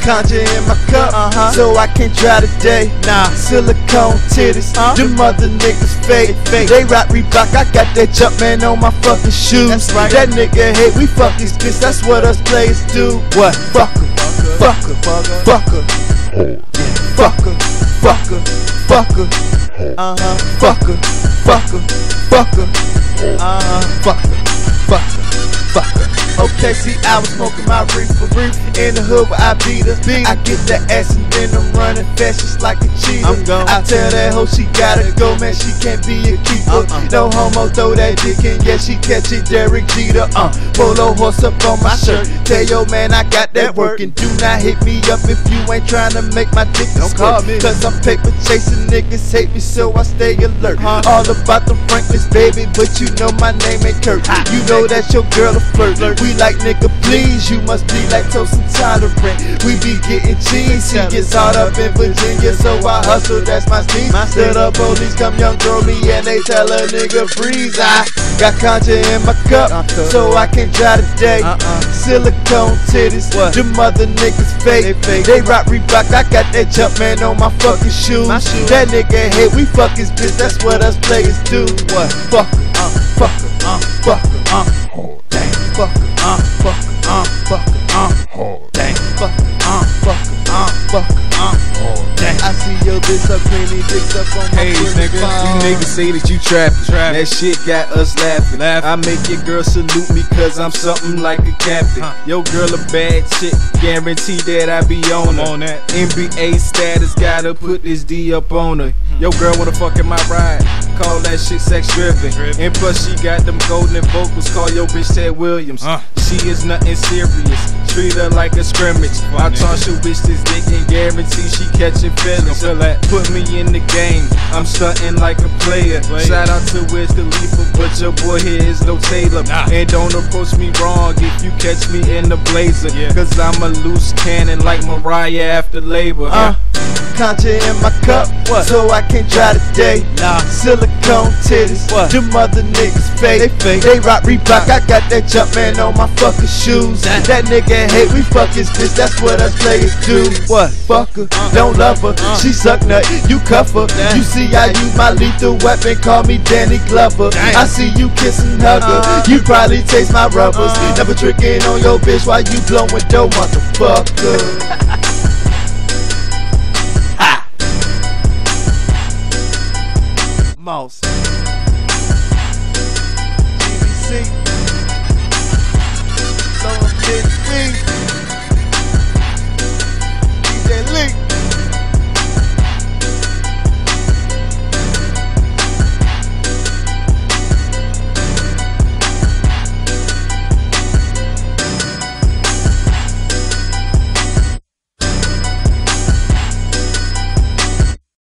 Conjure in my cup, so I can't dry today. Nah, silicone titties, them other niggas fake. They rock Reebok, I got that Jumpman on my fucking shoes. That's right. That nigga hate, we fuck these bitches, that's what us players do. What? Fuck her, fuck her, fuck her, fuck her, fuck her, fuck her, fuck her, fuck her, fuck her, fuck her, fuck her, fuck her. Okay, see, I was smoking my reefer in the hood where I beat her. I get that ass and then I'm running fast just like a cheetah. I tell that hoe she gotta go, man, she can't be a keeper. No homo, throw that dick in, yeah, she catch it, Derek Jeter. Polo horse up on my shirt. Tell yo man I got that work, and do not hit me up if you ain't trying to make my dick squirt. Cause I'm paper chasing, niggas hate me, so I stay alert. All about the Franklins, baby, but you know my name ain't Kurt. You know that your girl a flirt. We like nigga please, you must be lactose intolerant. We be getting cheese, he gets hard up in Virginia, so I hustle, that's my speed. Stood up police, come young throw me, and they tell a nigga freeze. I got conjure in my cup, so I can't dry today. Silicone titties, them other niggas fake. They rock Reebok, I got that Jumpman on my fucking shoes. That nigga hate, we fuck his bitch, that's what us players do. What? Fuck her, fuck her, fuck her, dang, fuck her, fuck her, fuck her, dang, fuck her, fuck her, fuck her, dang. I see your bitch up, cleaning dicks up on my nigga, you niggas say that you trappin'. That shit got us laughing. I make your girl salute me cause I'm something like a captain. Your girl a bad chick, guarantee that I be on her. NBA status, gotta put this D up on her. Your girl wanna fuck in my ride, call that shit sex driven. And plus she got them golden vocals, call your bitch Ted Williams. She is nothing serious, treat her like a scrimmage. I toss your bitch this dick and guarantee she catching feelings. Put me in the game, I'm stunting like a player. Shout out to Wiz Khalifa, but your boy here is no Taylor. And don't approach me wrong if you catch me in the blazer, cause I'm a loose cannon like Mariah after labor. Conjure in my cup, so I can't dry today. Silicone titties, them other niggas fake. They rock Reebok, I got that Jumpman on my fucking shoes. That nigga hate, we fuck his bitch, that's what us players do. What? Fuck her, don't love her, she suck nut, you cuff her. You see I use my lethal weapon, call me Danny Glover. I see you kiss and hug her, you probably taste my rubbers. Never tricking on your bitch while you blowing dough, motherfucker. Mouse.